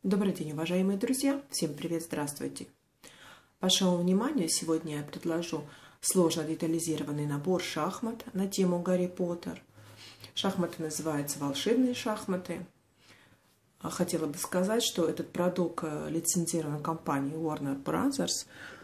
Добрый день, уважаемые друзья! Всем привет, здравствуйте! Вашему вниманию сегодня я предложу сложно детализированный набор шахмат на тему Гарри Поттер. Шахматы называются волшебные шахматы. Хотела бы сказать, что этот продукт лицензирован компанией Warner Brothers.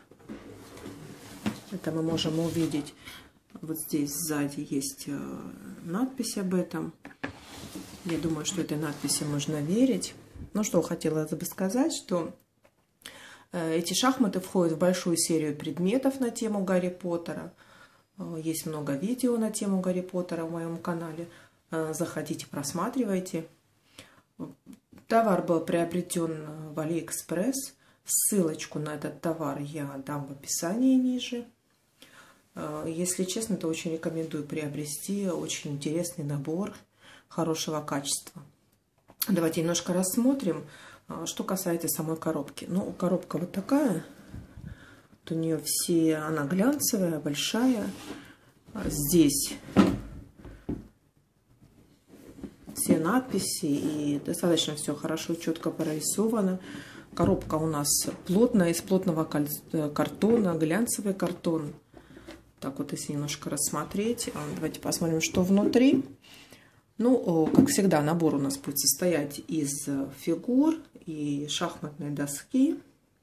Это мы можем увидеть. Вот здесь сзади есть надпись об этом. Я думаю, что этой надписи можно верить. Ну что, хотела бы сказать, что эти шахматы входят в большую серию предметов на тему Гарри Поттера. Есть много видео на тему Гарри Поттера в моем канале. Заходите, просматривайте. Товар был приобретен в Алиэкспресс. Ссылочку на этот товар я дам в описании ниже. Если честно, то очень рекомендую приобрести. Очень интересный набор хорошего качества. Давайте немножко рассмотрим, что касается самой коробки. Ну, коробка вот такая. Вот у нее она глянцевая, большая. Здесь все надписи и достаточно все хорошо, четко прорисовано. Коробка у нас плотная, из плотного картона, глянцевый картон. Так вот, если немножко рассмотреть, давайте посмотрим, что внутри. Ну, как всегда, набор у нас будет состоять из фигур и шахматной доски.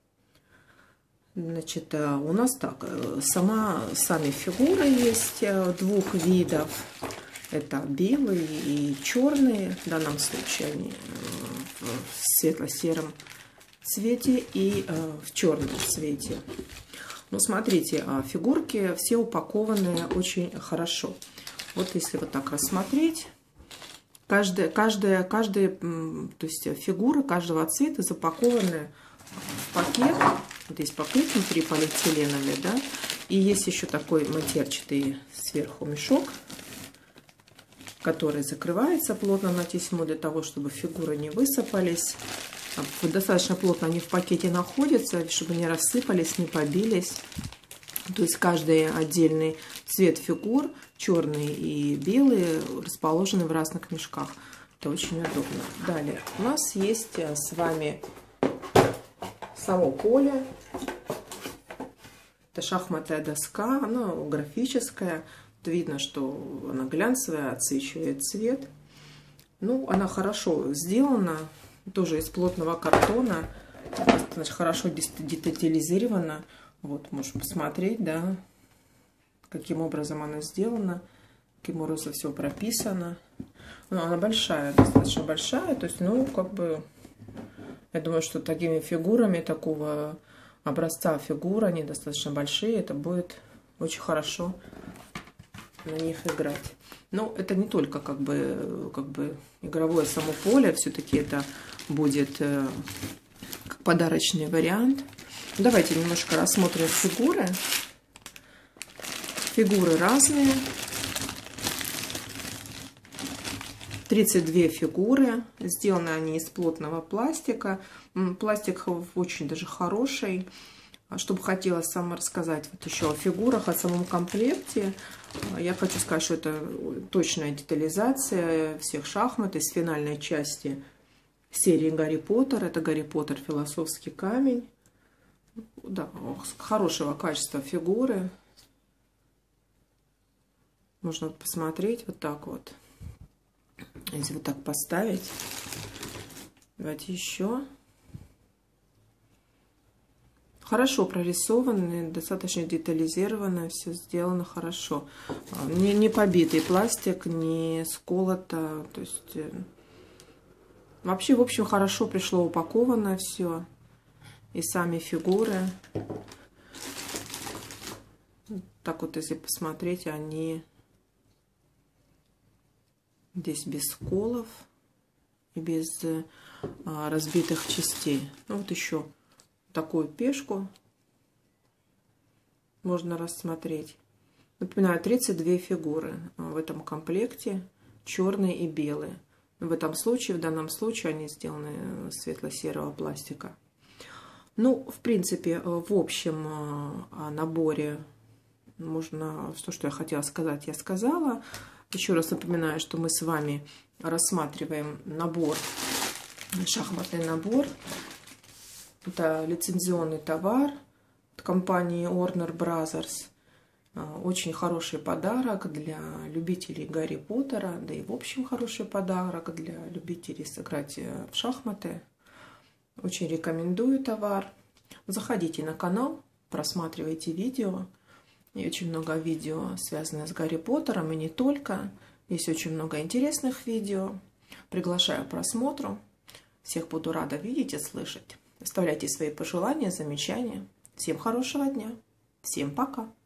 Значит, у нас так, сами фигуры есть двух видов. Это белые и черные. В данном случае они в светло-сером цвете и в черном цвете. Ну, смотрите, фигурки все упакованы очень хорошо. Вот если вот так рассмотреть. Каждая, то есть фигура каждого цвета запакованы в пакет. Вот здесь пакет внутри полиэтиленовый, да. И есть еще такой матерчатый сверху мешок, который закрывается плотно на тесьму для того, чтобы фигуры не высыпались. Достаточно плотно они в пакете находятся, чтобы не рассыпались, не побились. То есть каждый отдельный цвет фигур, черные и белые, расположены в разных мешках. Это очень удобно. Далее у нас есть с вами само поле. Это шахматная доска, она графическая. Видно, что она глянцевая, отсвечивает цвет. Ну, она хорошо сделана, тоже из плотного картона, достаточно хорошо детализирована. Вот, можешь посмотреть, да, каким образом она сделана, каким образом все прописано. Ну, она большая, достаточно большая, то есть, ну, как бы, я думаю, что такими фигурами, такого образца фигур, они достаточно большие, это будет очень хорошо на них играть. Но это не только, как бы игровое само поле, все-таки это будет как подарочный вариант. Давайте немножко рассмотрим фигуры. Фигуры разные. 32 фигуры. Сделаны они из плотного пластика. Пластик очень даже хороший. Что бы хотела сама рассказать вот еще о фигурах, о самом комплекте. Я хочу сказать, что это точная детализация всех шахмат из финальной части серии Гарри Поттер. Это Гарри Поттер философский камень. Да, хорошего качества фигуры. Можно посмотреть вот так вот. Если вот так поставить. Давайте еще. Хорошо прорисованы, достаточно детализировано, все сделано хорошо. Не побитый пластик, не сколото. То есть вообще, в общем, хорошо пришло упаковано все. И сами фигуры. Так вот, если посмотреть, они здесь без сколов и без разбитых частей. Ну, вот еще такую пешку можно рассмотреть. Напоминаю, 32 фигуры в этом комплекте, черные и белые. В данном случае они сделаны из светло-серого пластика. Ну, в принципе, в общем наборе можно, что я хотела сказать, я сказала. Еще раз напоминаю, что мы с вами рассматриваем набор шахматный набор. Это лицензионный товар от компании Warner Brothers. Очень хороший подарок для любителей Гарри Поттера, да и в общем хороший подарок для любителей сыграть в шахматы. Очень рекомендую товар. Заходите на канал, просматривайте видео. И очень много видео, связанных с Гарри Поттером, и не только. Есть очень много интересных видео. Приглашаю к просмотру. Всех буду рада видеть и слышать. Оставляйте свои пожелания, замечания. Всем хорошего дня. Всем пока.